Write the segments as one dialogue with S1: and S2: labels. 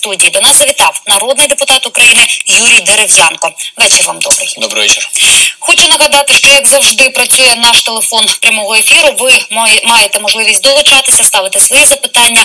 S1: студії до нас завітав народний депутат України Юрій Дерев'янко. Вечір вам добрий.
S2: Добрий вечір.
S1: Хочу нагадати, що, як завжди, працює наш телефон прямого ефіру. Ви маєте можливість долучатися, ставити свої запитання.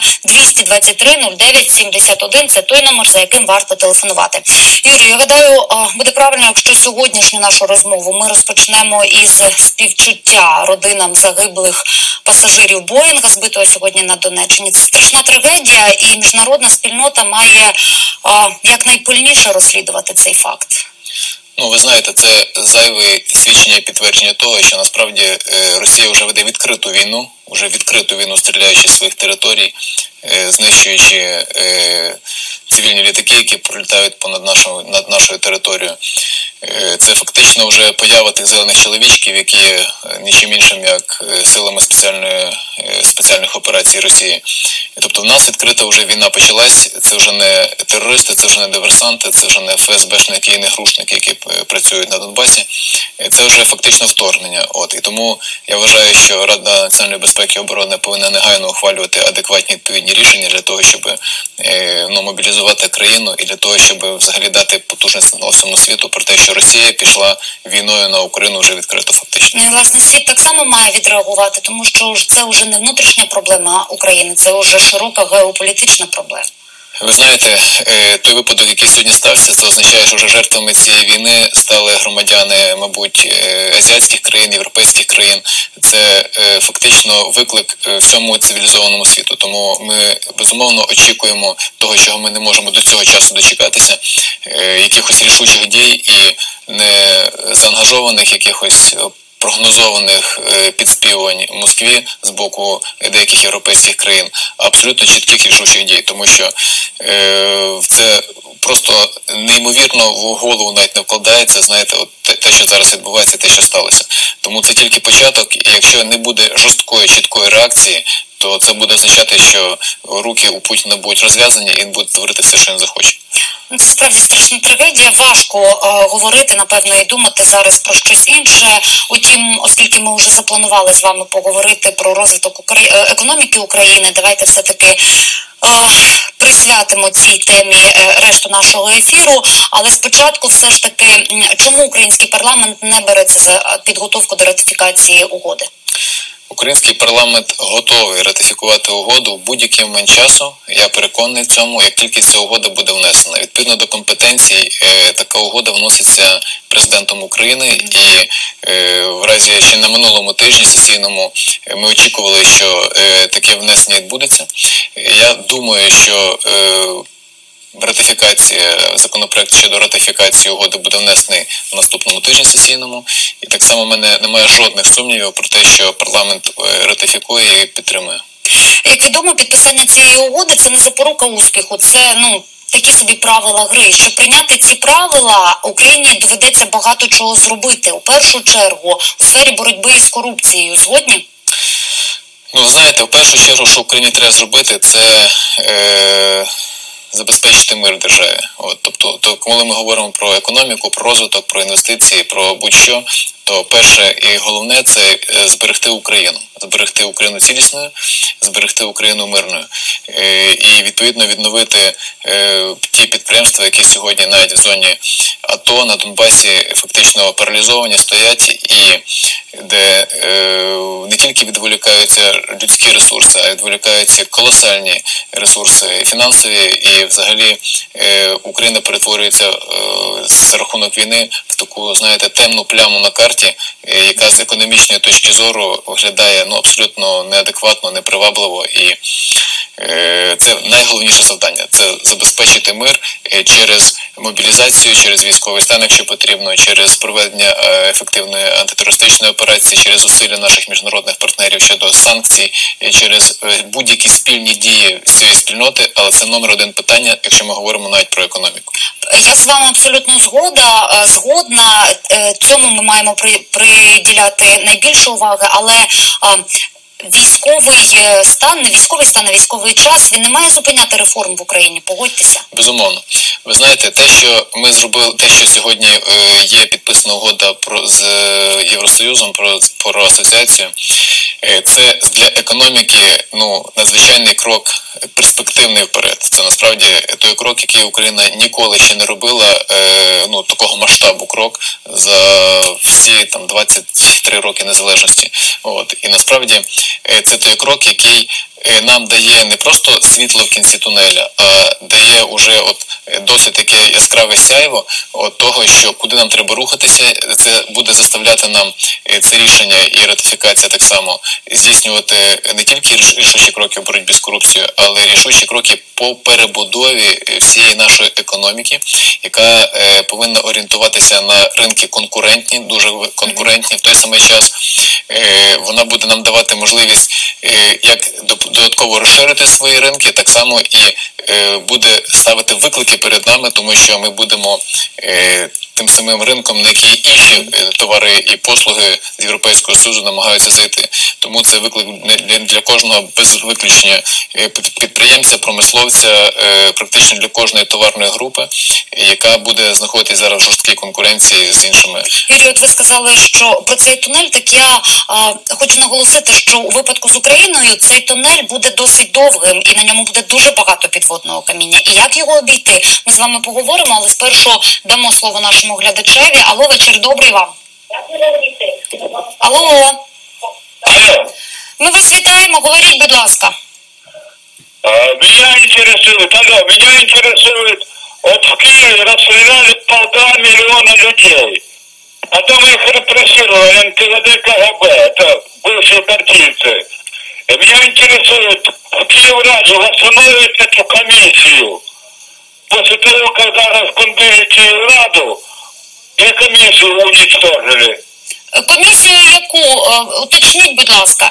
S1: 223-09-71 – це той номер, за яким варто телефонувати. Юрій, я гадаю, буде правильно, якщо сьогоднішню нашу розмову ми розпочнемо із співчуття родинам загиблих пасажирів Боїнга, збитого сьогодні на Донеччині. Це страшна трагедія, і міжнародна спільнота має якнайпильніше розслідувати цей факт.
S2: Ну, ви знаєте, це зайве свідчення і підтвердження того, що насправді Росія вже веде відкриту війну, стріляючи з своїх територій, знищуючи цивільні літаки, які пролітають над нашою територією. Це фактично вже поява тих зелених чоловічків, які нічим іншим, як силами спеціальних операцій Росії. Тобто в нас відкрита вже війна почалась, це вже не терористи, це вже не диверсанти, це вже не ФСБшники і не грушники, які працюють на Донбасі. Це вже фактично вторгнення. І тому я вважаю, що Рада національної безпеки і оборони повинна негайно ухвалювати адекватні відповідні рішення для того, щоб мобілізувати країну і для того, щоб взагалі дати потужний сигнал всьому світу про те, що Росія пішла війною на Україну вже відкрито фактично.
S1: Ну, і, власне, світ так само має відреагувати, тому що це вже не внутрішня проблема України, це вже широка геополітична проблема.
S2: Ви знаєте, той випадок, який сьогодні стався, це означає, що вже жертвами цієї війни стали громадяни, мабуть, азіатських країн, європейських країн. Це фактично виклик всьому цивілізованому світу. Тому ми, безумовно, очікуємо того, чого ми не можемо до цього часу дочекатися, якихось рішучих дій і не заангажованих якихось прогнозованих підспівувань в Москві з боку деяких європейських країн, а абсолютно чітких рішучих дій, тому що це просто неймовірно в голову навіть не вкладається, знаєте, те, що зараз відбувається, те, що сталося. Тому це тільки початок, і якщо не буде жорсткої, чіткої реакції, то це буде означати, що руки у Путіна будуть розв'язані і він буде творити все, що він захоче.
S1: Це справді страшна трагедія. Важко говорити, напевно, і думати зараз про щось інше. Утім, оскільки ми вже запланували з вами поговорити про розвиток економіки України, давайте все-таки присвятимо цій темі решту нашого ефіру. Але спочатку все ж таки, чому український парламент не береться за підготовку до ратифікації угоди?
S2: Український парламент готовий ратифікувати угоду в будь-який момент часу. Я переконаний в цьому, як тільки ця угода буде внесена. Відповідно до компетенцій, така угода вноситься президентом України, і в разі ще на минулому тижні сесійному ми очікували, що таке внесення відбудеться. Я думаю, що законопроект щодо ратифікації угоди буде внесений в наступному тижні сесійному. І так само в мене немає жодних сумнівів про те, що парламент ратифікує і підтримує.
S1: Як відомо, підписання цієї угоди – це не запорука успіху, це, такі собі правила гри. Щоб прийняти ці правила, Україні доведеться багато чого зробити. У першу чергу, у сфері боротьби із корупцією. Згодні?
S2: Ну, знаєте, в першу чергу, що Україні треба зробити, це забезпечити мир в державі. Тобто, коли ми говоримо про економіку, про розвиток, про інвестиції, про будь-що, то перше і головне – це зберегти Україну. Зберегти Україну цілісною, зберегти Україну мирною. І, відповідно, відновити ті підприємства, які сьогодні навіть в зоні АТО, на Донбасі фактично паралізовані, стоять, і де не тільки відволікаються людські ресурси, а відволікаються колосальні ресурси фінансові, і взагалі Україна перетворюється з рахунок війни в таку, знаєте, темну пляму на карті, яка з економічної точки зору виглядає абсолютно неадекватно, непривабливо, і це найголовніше завдання – це забезпечити мир через мобілізацію, через військовий стан, якщо потрібно, через проведення ефективної антитерористичної операції, через зусилля наших міжнародних партнерів щодо санкцій, через будь-які спільні дії всієї спільноти, але це номер один питання, якщо ми говоримо навіть про економіку.
S1: Я з вами абсолютно згодна. Цьому ми маємо приділяти найбільше уваги, але військовий стан, не військовий стан, а військовий час, він не має зупиняти реформ в Україні, погодьтеся.
S2: Безумовно. Ви знаєте, те, що ми зробили, те, що сьогодні є підписана угода з Євросоюзом про асоціацію, Це для економіки надзвичайний крок перспективний вперед. Це насправді той крок, який Україна ніколи ще не робила, такого масштабу крок за всі 23 роки незалежності. І насправді це той крок, який нам дає не просто світло в кінці тунеля, а дає уже досить таке яскраве сяйво того, що куди нам треба рухатися. Це буде заставляти нам це рішення і ратифікація так само здійснювати не тільки рішучі кроки в боротьбі з корупцією, але рішучі кроки по перебудові всієї нашої економіки, яка повинна орієнтуватися на ринки конкурентні, дуже конкурентні. В той самий час вона буде нам давати можливість як додатково розширити свої ринки, так само і буде ставити виклики перед нами, тому що ми будемо тим самим ринком, на який інші товари і послуги з Європейського Союзу намагаються зайти. Тому це виклик для кожного без виключення підприємця, промисловця, практично для кожної товарної групи, яка буде знаходитись зараз в жорсткій конкуренції з іншими.
S1: Юрій, от ви сказали, що про цей тунель, так я хочу наголосити, що у випадку з Україною цей тунель буде досить довгим і на ньому буде дуже багато підводного каміння. І як його обійти? Ми з вами поговоримо, але спершу дамо слово нашому глядачеві. Алло, вечір добрий вам. Алло. Ми вас вітаємо, говоріть, будь ласка.
S3: Меня интересует, вот в Киеве расстреляли 1,5 миллиона людей. Потом их репрессировали НКВД, КГБ, это бывшие партийцы. И меня интересует, в Киевраде восстановить эту комиссию после того, когда распундили Киевраду и комиссию уничтожили.
S1: Комісію яку? Уточніть, будь ласка.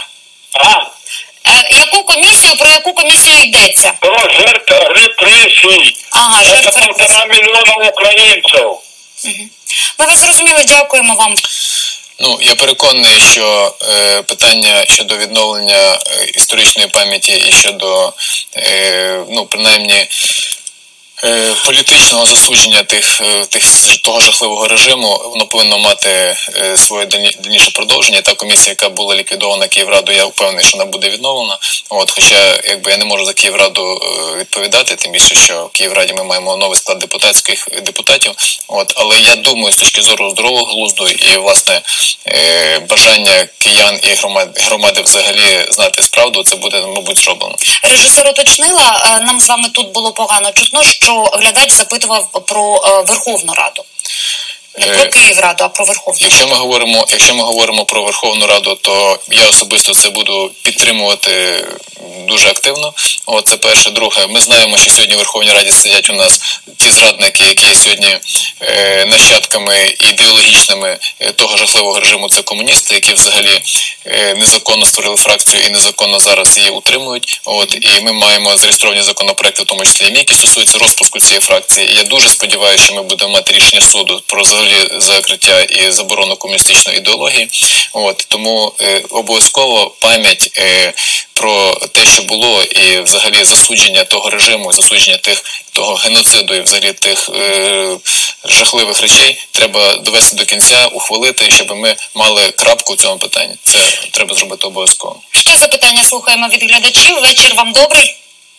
S1: Яку комісію, про яку комісію йдеться?
S3: Про жертв репресій.
S1: Ага, жертв
S3: репресій. Це 1,5 мільйона українців.
S1: Ми вас зрозуміли, дякуємо вам.
S2: Я переконаний, що питання щодо відновлення історичної пам'яті і щодо, принаймні, політичного засудження того жахливого режиму, воно повинно мати своє дальніше продовження. Та комісія, яка була ліквідована Київрадою, я впевнений, що вона буде відновлена. Хоча, я не можу за Київраду відповідати, тим більше, що в Київраді ми маємо новий склад депутатів. Але я думаю, з точки зору здорового глузду і, власне, бажання киян і громади взагалі знати справду, це буде, мабуть, зроблено.
S1: Режисер уточнила, нам з вами тут було погано чутно, що глядач запитував про Верховну Раду. Не про Київраду, а про Верховну Раду.
S2: Якщо ми говоримо про Верховну Раду, то я особисто це буду підтримувати дуже активно. Це перше. Друге, ми знаємо, що сьогодні в Верховній Раді сидять у нас ті зрадники, які є сьогодні нащадками ідеологічними того жахливого режиму, це комуністи, які взагалі незаконно створили фракцію і незаконно зараз її утримують. І ми маємо зареєстровані законопроекти, в тому числі і які стосуються розпуску цієї фракції. І я дуже сподіваюся, що ми будемо мати рішення суду про закриття і заборону комуністичної ідеології. Тому обов'язково пам'ять про те, що було, і взагалі засудження того режиму, засудження того геноциду і взагалі тих жахливих речей треба довести до кінця, ухвалити, щоб ми мали крапку в цьому питанні. Це треба зробити обов'язково.
S1: Ще запитання слухаємо від глядачів. Вечір вам добрий?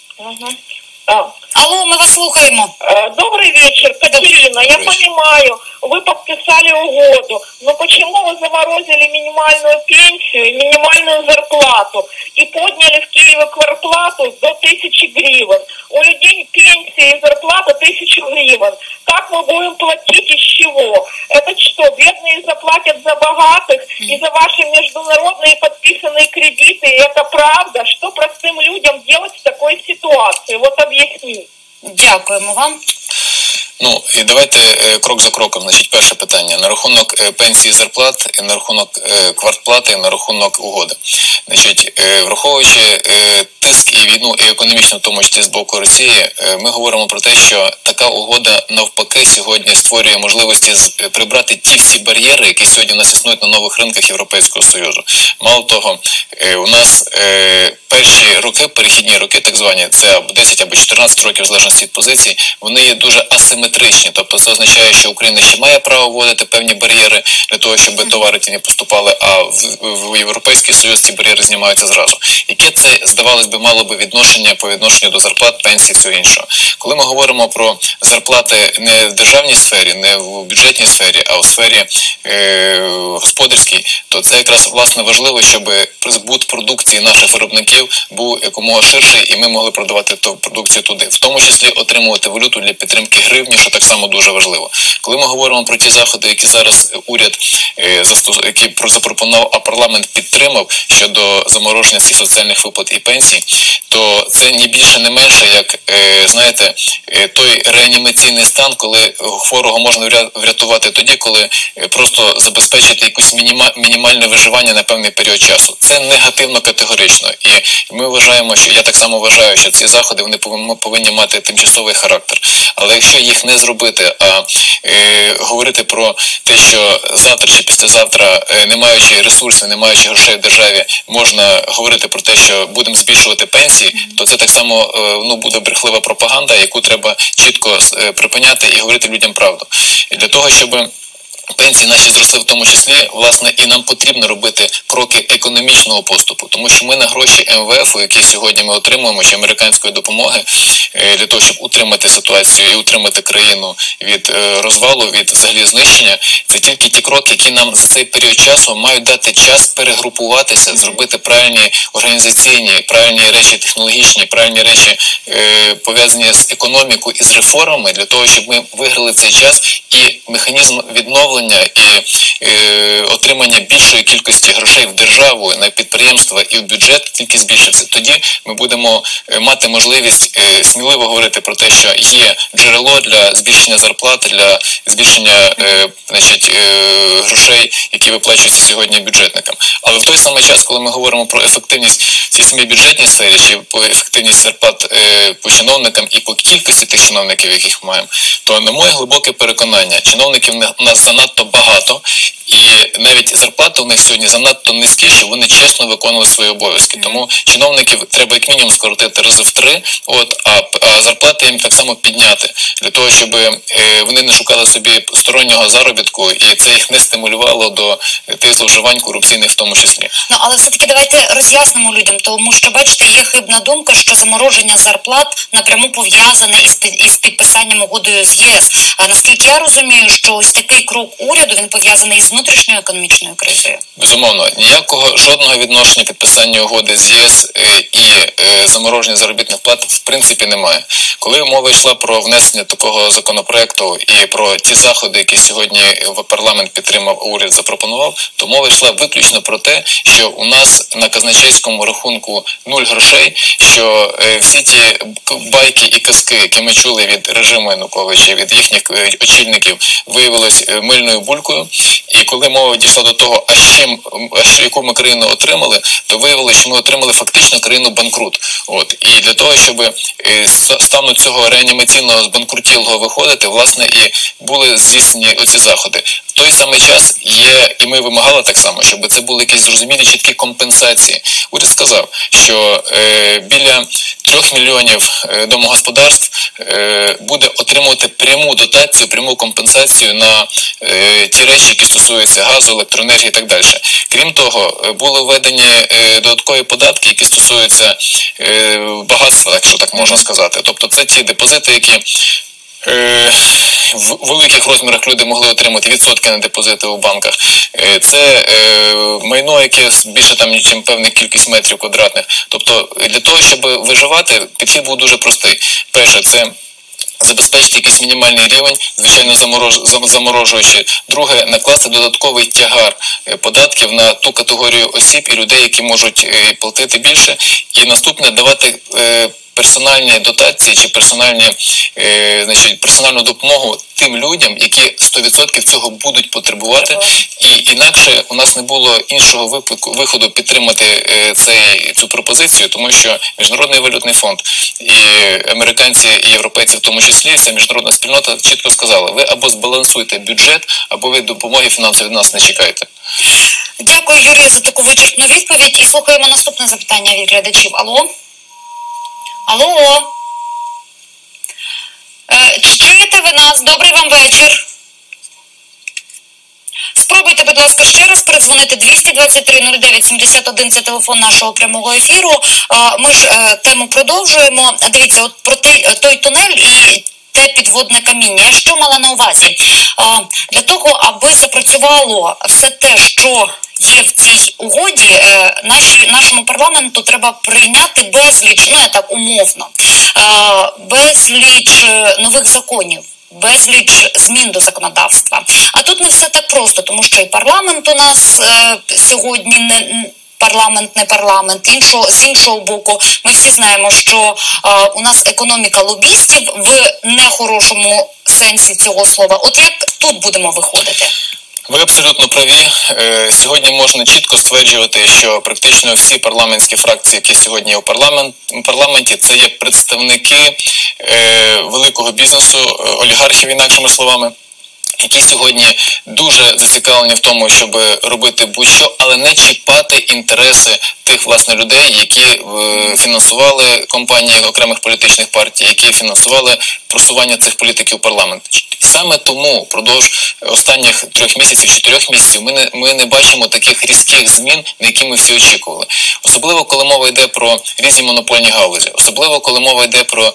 S1: Алло, мы вас слухаем.
S4: Добрый вечер, Катерина. Я понимаю, вы подписали угоду, но почему вы заморозили минимальную пенсию и минимальную зарплату и подняли в Киеве квартплату до 1000 гривен? У людей пенсия и зарплата 1000 гривен. Как мы будем платить, из чего? Это что, бедные заплатят за богатых и за ваши международные подписанные кредиты? И это правда? Что простым людям делать в такой ситуации? Вот объясни.
S1: Дякуємо вам.
S2: І давайте крок за кроком. Перше питання. На рахунок пенсії, зарплат, на рахунок квартплати, на рахунок угоди. Враховуючи тиск і війну, і економічно, в тому числі з боку Росії, ми говоримо про те, що така угода навпаки сьогодні створює можливості прибрати ті всі бар'єри, які сьогодні у нас існують на нових ринках Європейського Союзу. Мало того, у нас перші роки, перехідні роки, так звані, це або 10 або 14 років, в залежності від позицій, вони є дуже асиметричними асиметричні. Тобто це означає, що Україна ще має право вводити певні бар'єри для того, щоб товари ті не поступали, а в Європейський Союз ці бар'єри знімаються зразу. Яке це, здавалось би, мало би відношення по відношенню до зарплат, пенсій, всього іншого. Коли ми говоримо про зарплати не в державній сфері, не в бюджетній сфері, а у сфері господарській, то це якраз власне важливо, щоб збут продукції наших виробників був якомога ширший, і ми могли продавати ту продукцію туди. В тому числі отримувати валюту для підтримки гривні, що так само дуже важливо. Коли ми говоримо про ті заходи, які зараз уряд які запропонував, а парламент підтримав щодо замороження всіх соціальних виплат і пенсій, то це ні більше, не менше, як, знаєте, той реанімаційний стан, коли хворого можна врятувати тоді, коли просто забезпечити якусь мінімальне виживання на певний період часу. Це негативно категорично. І ми вважаємо, що я так само вважаю, що ці заходи вони повинні мати тимчасовий характер. Але якщо їх не зробити, а говорити про те, що завтра чи післязавтра, не маючи ресурсів, не маючи грошей в державі, можна говорити про те, що будемо збільшувати пенсії, то це так само буде брехлива пропаганда, яку треба чітко припиняти і говорити людям правду. І для того, щоб пенсії наші зросли в тому числі, власне, і нам потрібно робити кроки економічного поступу, тому що ми на гроші МВФ, які сьогодні ми отримуємо, чи американської допомоги, для того, щоб утримати ситуацію і утримати країну від розвалу, від взагалі знищення, це тільки ті кроки, які нам за цей період часу мають дати час перегрупуватися, зробити правильні організаційні, правильні речі технологічні, правильні речі пов'язані з економікою і з реформами, для того, щоб ми виграли цей час і механізм відновлення і отримання більшої кількості грошей в державу, на підприємства і в бюджет тільки збільшився. Тоді ми будемо мати можливість сміливо говорити про те, що є джерело для збільшення зарплати, для збільшення грошей, які виплачуються сьогодні бюджетникам. Але в той самий час, коли ми говоримо про ефективність в цій самій бюджетній сфері, чи по ефективність зарплат по чиновникам і по кількості тих чиновників, яких ми маємо, то на моє глибоке переконання, чиновників у нас занадто багато, і навіть зарплати у них сьогодні занадто низькі, щоб вони чесно виконували свої обов'язки. Тому чиновників треба як мінімум скоротити рази в 3, а зарплати їм так само підняти, для того, щоб вони не шукали собі стороннього заробітку, і це їх не стимулювало до тих зловживань корупційних в тому числі.
S1: Але все-таки давайте роз'яснимо людям, тому що, бачите, є хибна думка, що замороження зарплат напряму пов'язане із підписанням угодою з ЄС. А наскільки я розумію, що ось такий крок уряду, він пов'язаний з внутрішньою економічною кризою?
S2: Безумовно, жодного відношення підписання угоди з ЄС і замороження заробітних плат в принципі немає. Коли мова йшла про внесення такого законопроекту і про ті заходи, які сьогодні парламент підтримав, а уряд запропонував, то мова йшла виключно про те, що у нас на казначейському рахунку 0 грошей, що всі ті байки і казки, які ми чули від режиму Януковича, від їхніх очільників, виявилось мильною булькою. І коли мова дійшла до того, яку ми країну отримали, то виявилося, що ми отримали фактично країну-банкрут. І для того, щоб стану цього реанімаційного збанкрутілого виходити, власне, і були здійснені оці заходи. В той самий час є, і ми вимагали так само, щоб це були якісь зрозумілі чіткі компенсації. Уряд сказав, що біля 3 мільйонів домогосподарств буде отримувати пряму дотацію, пряму компенсацію на ті речі, які стосуються газу, електроенергії і так далі. Крім того, були введені додаткові податки, які стосуються багатства, якщо так можна сказати. Тобто це ті депозити, які в великих розмірах люди могли отримати відсотки на депозити у банках. Це майно, яке більше ніж певна кількість метрів квадратних. Тобто для того, щоб виживати, підхід був дуже простий. Перше, це забезпечити якийсь мінімальний рівень, звичайно заморожуючи. Друге, накласти додатковий тягар податків на ту категорію осіб і людей, які можуть платити більше. І наступне, давати персональні дотації чи персональну допомогу тим людям, які 100% цього будуть потребувати, і інакше у нас не було іншого виходу підтримати цю пропозицію, тому що Міжнародний валютний фонд і американці, і європейці в тому числі, вся міжнародна спільнота чітко сказала: ви або збалансуйте бюджет, або ви допомоги фінансової від нас не чекайте.
S1: Дякую, Юрію, за таку вичерпну відповідь. І слухаємо наступне запитання від глядачів. Алло? Чи чуєте ви чуєте нас? Добрий вам вечір. Спробуйте, будь ласка, ще раз передзвонити. 223-09-71 – це телефон нашого прямого ефіру. Ми ж тему продовжуємо. Дивіться, от про той тунель і те підводне каміння. Я що мала на увазі? Для того, аби запрацювало все те, що є в цій угоді, нашому парламенту треба прийняти безліч, ну я так умовно, безліч нових законів. Безліч змін до законодавства. А тут не все так просто, тому що і парламент у нас сьогодні не парламент. З іншого боку, ми всі знаємо, що у нас економіка лобістів в нехорошому сенсі цього слова. От як тут будемо виходити?
S2: Ви абсолютно праві. Сьогодні можна чітко стверджувати, що практично всі парламентські фракції, які сьогодні є у парламенті, це є представники великого бізнесу, олігархів, інакшими словами, які сьогодні дуже зацікавлені в тому, щоб робити будь-що, але не чіпати інтереси тих, власне, людей, які фінансували компанії окремих політичних партій, які фінансували просування цих політиків у парламент. Саме тому впродовж останніх 3 місяців, 4 місяців ми не бачимо таких різких змін, на які ми всі очікували. Особливо, коли мова йде про різні монопольні галузі. Особливо, коли мова йде про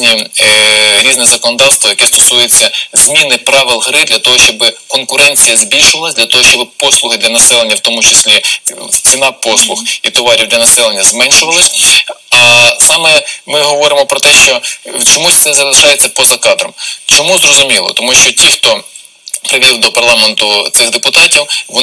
S2: різне законодавство, яке стосується зміни правил гри для того, щоб конкуренція збільшувалась, для того, щоб послуги для населення, в тому числі ціна послуг і товарів для населення зменшувалась. А саме ми говоримо про те, що чомусь це залишається поза кадром. Чому зрозуміло? Тому що ті, хто привів до парламенту цих депутатів,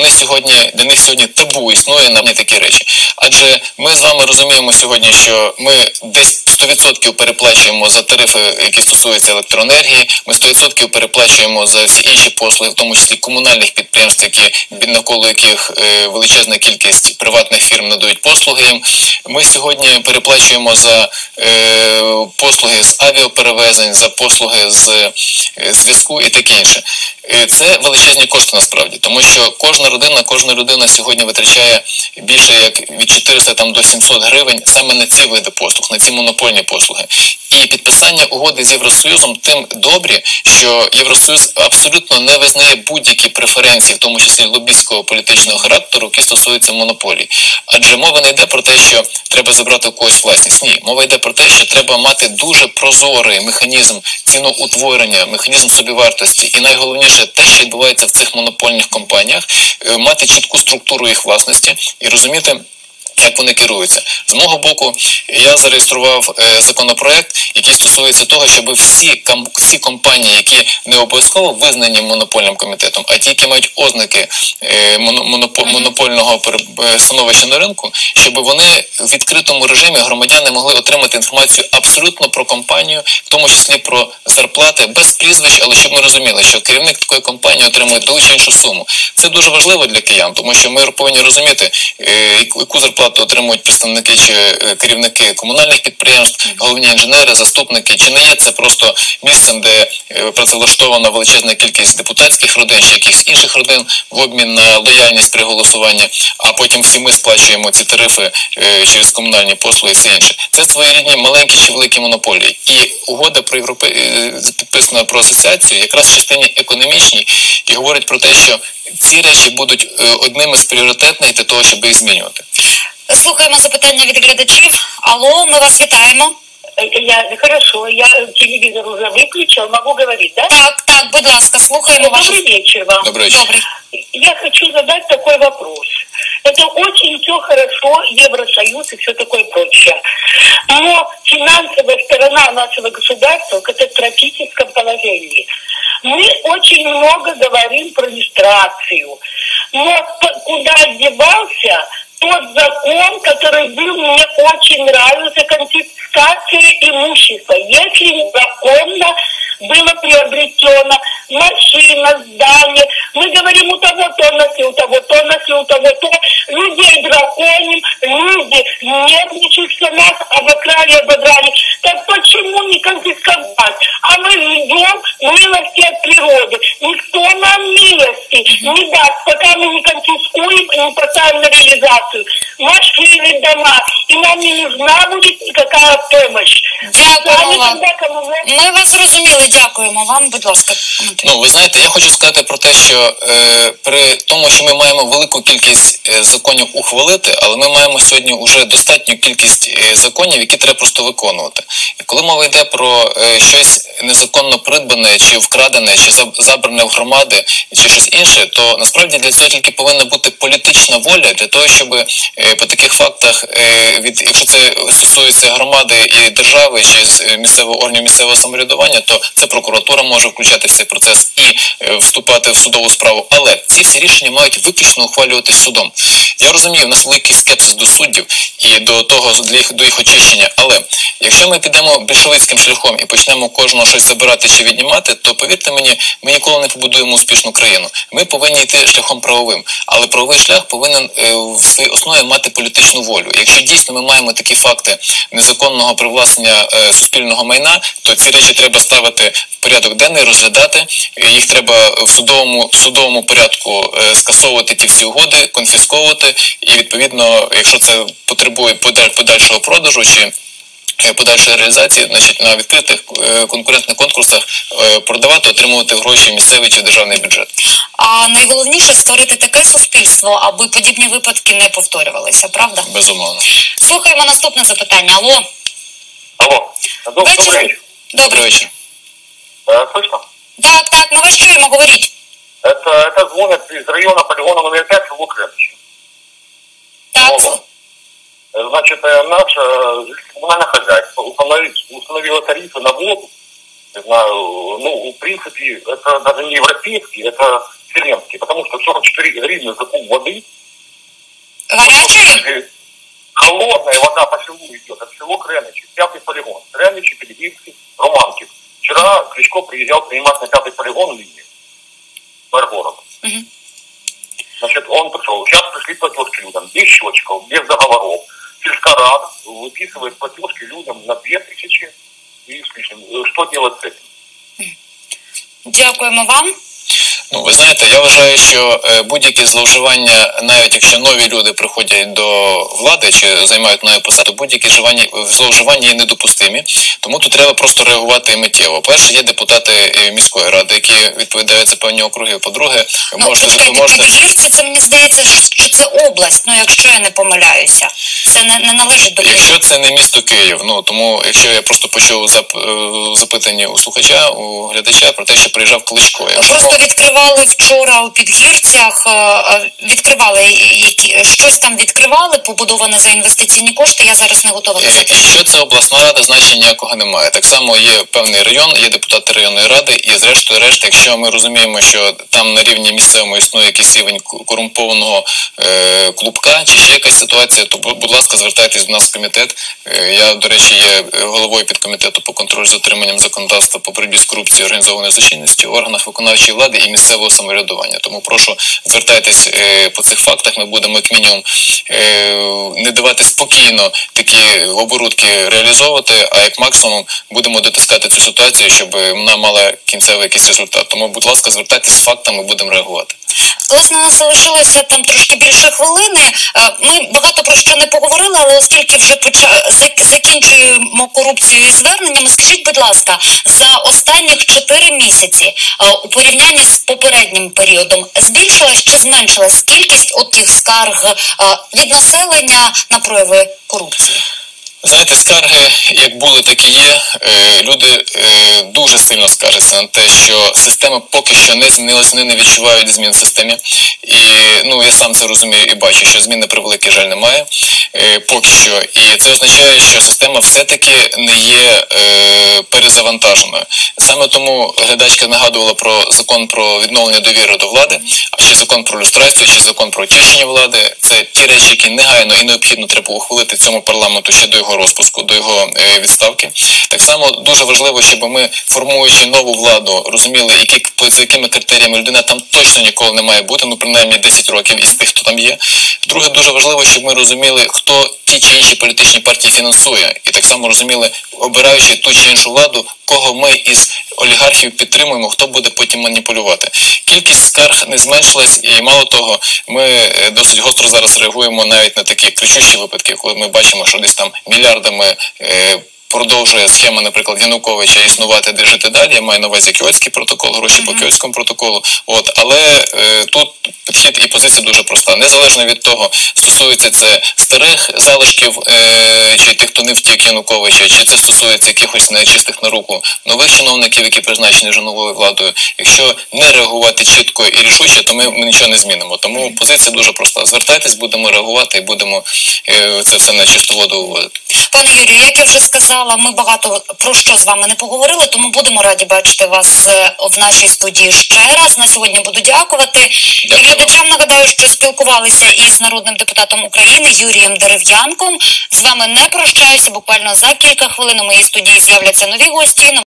S2: для них сьогодні табу існує на такі речі. Адже ми з вами розуміємо сьогодні, що ми десь 100% переплачуємо за тарифи, які стосуються електроенергії, ми 100% переплачуємо за всі інші послуги, в тому числі комунальних підприємств, навколо яких величезна кількість приватних фірм надають послуги їм. Ми сьогодні переплачуємо за послуги з авіаперевезень, за послуги з зв'язку і таке інше. Це величезні кошти насправді, тому що кожна людина сьогодні витрачає більше як від 400 до 700 гривень саме на ці види послуг, на ці монопольні послуги. І підписання угоди з Євросоюзом тим добрі, що Євросоюз абсолютно не визнає будь-які преференції, в тому числі лобістського політичного характеру, які стосуються монополій. Адже мова не йде про те, що треба забрати у когось власність. Ні, мова йде про те, що треба мати дуже прозорий механізм ціноутворення, механізм собівартості. І найголовніше те, що відбувається в цих монопольних компаніях, мати чітку структуру їх власності і розуміти, як вони керуються. З мого боку, я зареєстрував законопроект, який стосується того, щоб всі компанії, які не обов'язково визнані монопольним комітетом, а ті, які мають ознаки монопольного становища на ринку, щоб вони в відкритому режимі, громадяни, могли отримати інформацію абсолютно про компанію, в тому числі про зарплати, без прізвищ, але щоб ми розуміли, що керівник такої компанії отримує ту чи іншу суму. Це дуже важливо для киян, тому що ми повинні розуміти, яку зарплату отримують представники чи керівники комунальних підприємств, головні інженери, заступники, чи не є це просто місцем, де працевлаштована величезна кількість депутатських родин, чи якихось інших родин в обмін на лояльність при голосуванні, а потім всі ми сплачуємо ці тарифи через комунальні послуги і все інше. Це своєрідні маленькі чи великі монополії. І угода підписана про асоціацію якраз в частині економічній і говорить про те, що ці речі будуть одними з пріоритетних для того, щоб їх змінювати.
S1: Слухаємо запитання від глядачів. Алло, ми вас вітаємо.
S4: Хорошо, я телевизор уже выключил, могу говорить, да?
S1: Так, будь ласка, слухаємо вас.
S4: Добрый вечер вам.
S2: Добрый вечер.
S1: Добрый.
S4: Я хочу задать такой вопрос. Это очень все хорошо, Евросоюз и все такое прочее. Но финансовая сторона нашего государства в катастрофическом положении. Мы очень много говорим про иллюстрацию. Но куда девался тот закон, который был, мне очень нравился, конфискация имущества. Если незаконно было приобретено машина, здание, мы говорим, у того тоннасы, у того тоннасы, у того то. Людей драконим, люди нервничают, что нас ободрали. Так почему не конфисковать? А мы ждем милости от природы. Никто нам милости не даст, пока мы не конфискуем и не поставим на реализацию машины, дома. И нам не нужна будет никакая помощь.
S1: Дякуємо вам. Ми вас зрозуміли, дякуємо вам. Будь ласка, коментуйте.
S2: Ну, ви знаєте, я хочу сказати про те, що при тому, що ми маємо велику кількість законів ухвалити, але ми маємо сьогодні вже достатню кількість законів, які треба просто виконувати. І коли мова йде про щось незаконно придбане, чи вкрадене, чи забране в громади, чи щось інше, то насправді для цього тільки повинна бути політична воля для того, щоб по таких фактах, якщо це стосується громади і держави, чи з місцевого органів місцевого самоврядування, то це прокуратура може включати в цей процес і вступати в судову справу. Але ці всі рішення мають виключно ухвалюватись судом. Я розумію, у нас великий скепсис до суддів і до того, до їх очищення. Але якщо ми підемо більшовицьким шляхом і почнемо кожного щось забирати чи віднімати, то повірте мені, ми ніколи не побудуємо успішну країну. Ми повинні йти шляхом правовим. Але правовий шлях повинен в своїй основі мати політичну волю. Якщо дійсно ми маємо такі факти незаконного привласнення суспільного майна, то ці речі треба ставити в порядок денний, розглядати. Їх треба в судовому порядку скасовувати ті всі угоди, конфісковувати. І відповідно, якщо це потребує подальшого продажу чи подальшої реалізації, значить на відкритих конкурентних конкурсах продавати, отримувати гроші в місцевий чи державний бюджет.
S1: А найголовніше створити таке суспільство, аби подібні випадки не повторювалися, правда?
S2: Безумовно.
S1: Слухаємо наступне запитання. Алло.
S3: Алло. Добрый вечер.
S2: Добрий вечір.
S3: Слышно?
S1: Так, ми вас чуємо, говоріть.
S3: Это звонят из района полигона номер 5 село Кремлевич.
S1: Так,
S3: Значит, наше коммунальное хозяйство установило тарифы на воду. Не знаю, ну, в принципе, это даже не европейский, это вселенский, потому что 44 гривны за куб воды.
S1: гарячої?
S3: Холодная вода по селу идет, это село Кремлевич, 5-й полигон. Кремлевич, Пелегинский, Романкин. Вчера Кличко приезжал принимать на 5-й полигон линии. Мэр города. Значит, он пришел. Сейчас пришли платежки людям, без счетчиков, без договоров. Сельская рада выписывает платежки людям на 2000 и с лишним. Что делать с этим?
S1: Дякуємо вам.
S2: Ну, ви знаєте, я вважаю, що будь-які зловживання, навіть якщо нові люди приходять до влади чи займають нові посади, будь-які зловживання є недопустимі. Тому тут треба просто реагувати миттєво. Перше, є депутати міської ради, які відповідають за певні округи. По-друге,
S1: Підгірці, це мені здається, що це область, ну якщо я не помиляюся. Це не належить до Києва.
S2: Якщо це не місто Київ, ну тому якщо я просто почув запитання у слухача, у глядача про те, що приїжджав Кличко.
S1: Просто відкривали вчора у Підгірцях, щось там відкривали, побудоване за інвестиційні кошти, я зараз не готова казати.
S2: Що це обласна рада, значення ніякого немає. Так само є певний район, є депутати районної ради, і зрештою решта, якщо ми розуміємо, що там на рівні місцевому існує якийсь рівень корумпованого клубка, чи ще якась ситуація, то, будь ласка, звертайтесь до нас в комітет. Я, до речі, є головою підкомітету по контролю за дотриманням законодавства по боротьбі з корупцією, організованою злочинністю в органах виконавчої влади і місцевого самоврядування. Тому прошу звертайтесь по цих фактах. Ми будемо як мінімум не давати спокійно такі оборудки реалізовувати, а як максимум будемо дотискати цю ситуацію, щоб вона мала кінцевий якийсь результат. Тому, будь ласка, звертайтесь з фактами, будемо реагувати.
S1: Власне, у нас залишилося там трошки більше хвилини. Ми багато про що не поговорили, але оскільки вже закінчуємо корупцію і зверненнями, скажіть, будь ласка, за останніх 4 місяці у порівнянні з попереднім періодом збільшилась чи зменшилась кількість отих скарг від населення на прояви корупції?
S2: Знаєте, скарги, як були, так і є. Люди дуже сильно скаржаться на те, що система поки що не змінилась, вони не відчувають змін в системі. І я сам це розумію і бачу, що змін на превеликий жаль немає поки що. І це означає, що система все-таки не є перезавантаженою. Саме тому глядачка нагадувала про закон про відновлення довіри до влади, а ще закон про люстрацію, ще закон про очищення влади. Це ті речі, які негайно і необхідно треба ухвалити цьому парламенту ще до його розпуску, до його відставки. Так само дуже важливо, щоб ми, формуючи нову владу, розуміли, за якими критеріями людина там точно ніколи не має бути, ну принаймні 10 років із тих, хто там є. Друге, дуже важливо, щоб ми розуміли, хто ті чи інші політичні партії фінансує. І так само розуміли, обираючи ту чи іншу владу, кого ми із олігархів підтримуємо, хто буде потім маніпулювати. Кількість скарг не зменшилась, і мало того, ми досить гостро зараз реагуємо навіть на такі кричущі випадки, коли ми бачимо, що десь там мільярдами продовжує схема, наприклад, Януковича існувати, де жити далі. Я маю на увазі Кіотський протокол, гроші по Кіотському протоколу. Але тут підхід і позиція дуже проста. Незалежно від того, стосується це старих залишків чи тих, хто не втік Януковича, чи це стосується якихось нечистих на руку нових чиновників, які призначені вже новою владою. Якщо не реагувати чітко і рішуче, то ми нічого не змінимо. Тому позиція дуже проста. Звертайтесь, будемо реагувати і будемо це все на чисту воду виводити.
S1: Пане Юрію, як я вже сказала, ми багато про що з вами не поговорили, тому будемо раді бачити вас в нашій студії ще раз. На сьогодні буду дякувати.
S2: Дякую.
S1: Глядачам нагадаю, що спілкувалися із народним депутатом України Юрієм Дерев'янком. З вами не прощаюся, буквально за кілька хвилин у моїй студії з'являться нові гості.